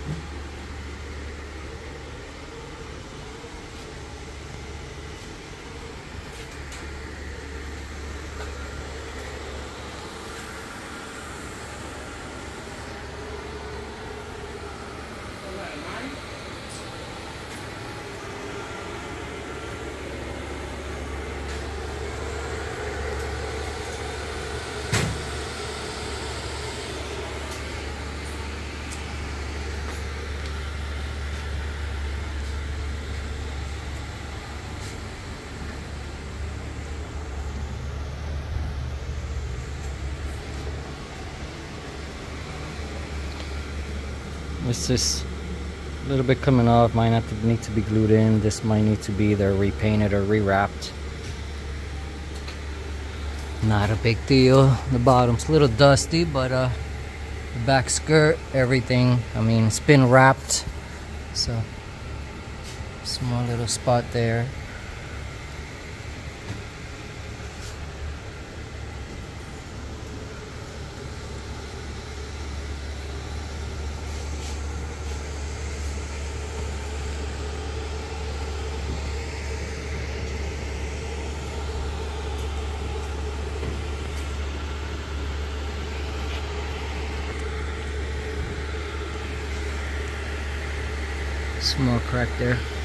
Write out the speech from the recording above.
It's just a little bit coming off, might not need to be glued in. This might need to be either repainted or rewrapped. Not a big deal. The bottom's a little dusty, but the back skirt, everything, I mean, it's been wrapped. So small little spot there. Small crack there.